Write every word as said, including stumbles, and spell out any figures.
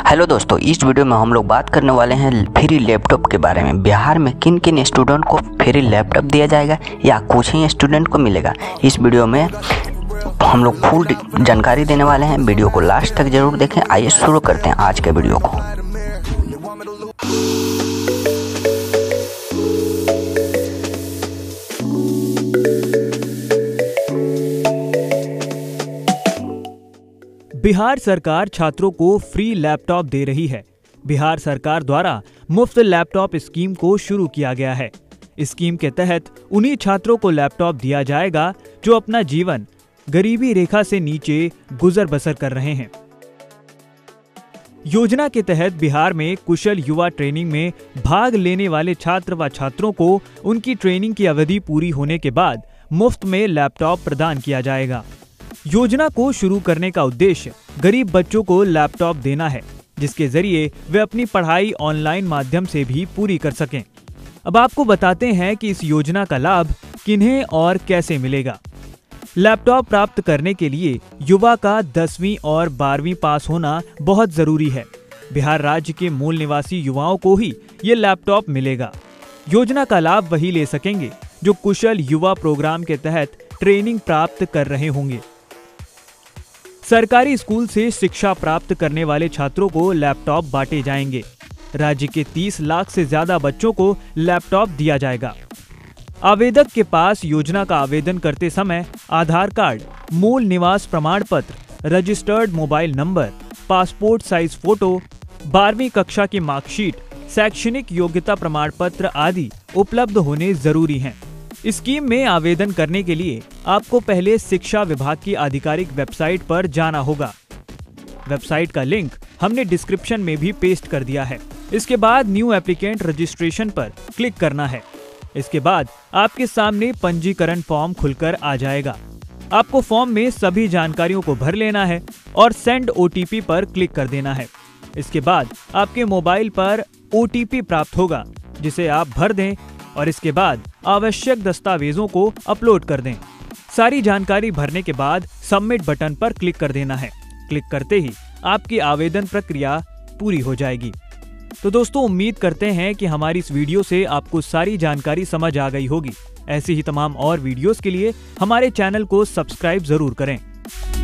Hello दोस्तों, इस video में हम लोग बात करने वाले हैं फ्री लैपटॉप के बारे में। बिहार में किन किन स्टूडेंट को फ्री लैपटॉप दिया जाएगा या कुछ ही स्टूडेंट को मिलेगा, इस वीडियो में हम लोग फुल जानकारी देने वाले हैं। वीडियो को लास्ट तक जरूर देखें। आइए शुरू करते हैं आज के वीडियो को। बिहार सरकार छात्रों को फ्री लैपटॉप दे रही है। बिहार सरकार द्वारा मुफ्त लैपटॉप स्कीम को शुरू किया गया है। स्कीम के तहत उन्हीं छात्रों को लैपटॉप दिया जाएगा जो अपना जीवन गरीबी रेखा से नीचे गुजर बसर कर रहे हैं। योजना के तहत बिहार में कुशल युवा ट्रेनिंग में भाग लेने वाले छात्र व छात्रों को उनकी ट्रेनिंग की अवधि पूरी होने के बाद मुफ्त में लैपटॉप प्रदान किया जाएगा। योजना को शुरू करने का उद्देश्य गरीब बच्चों को लैपटॉप देना है, जिसके जरिए वे अपनी पढ़ाई ऑनलाइन माध्यम से भी पूरी कर सकें। अब आपको बताते हैं कि इस योजना का लाभ किन्हें और कैसे मिलेगा। लैपटॉप प्राप्त करने के लिए युवा का दसवीं और बारहवीं पास होना बहुत जरूरी है। बिहार राज्य के मूल निवासी युवाओं को ही ये लैपटॉप मिलेगा। योजना का लाभ वही ले सकेंगे जो कुशल युवा प्रोग्राम के तहत ट्रेनिंग प्राप्त कर रहे होंगे। सरकारी स्कूल से शिक्षा प्राप्त करने वाले छात्रों को लैपटॉप बांटे जाएंगे। राज्य के तीस लाख से ज्यादा बच्चों को लैपटॉप दिया जाएगा। आवेदक के पास योजना का आवेदन करते समय आधार कार्ड, मूल निवास प्रमाण पत्र, registered mobile number, passport size photo, बारहवीं कक्षा की मार्कशीट, शैक्षणिक योग्यता प्रमाण पत्र आदि उपलब्ध होने जरूरी हैं। स्कीम में आवेदन करने के लिए आपको पहले शिक्षा विभाग की आधिकारिक वेबसाइट पर जाना होगा। वेबसाइट का लिंक हमने डिस्क्रिप्शन में भी पेस्ट कर दिया है। इसके बाद न्यू एप्लीकेंट रजिस्ट्रेशन पर क्लिक करना है। इसके बाद आपके सामने पंजीकरण फॉर्म खुलकर आ जाएगा। आपको फॉर्म में सभी जानकारियों को भर लेना है और सेंड ओटीपी पर क्लिक कर देना है। इसके बाद आपके मोबाइल पर ओटीपी प्राप्त होगा, जिसे आप भर दें और इसके बाद आवश्यक दस्तावेजों को अपलोड कर दें। सारी जानकारी भरने के बाद सबमिट बटन पर क्लिक कर देना है। क्लिक करते ही आपकी आवेदन प्रक्रिया पूरी हो जाएगी। तो दोस्तों, उम्मीद करते हैं कि हमारी इस वीडियो से आपको सारी जानकारी समझ आ गई होगी। ऐसी ही तमाम और वीडियोस के लिए हमारे चैनल को सब्सक्राइब जरूर करें।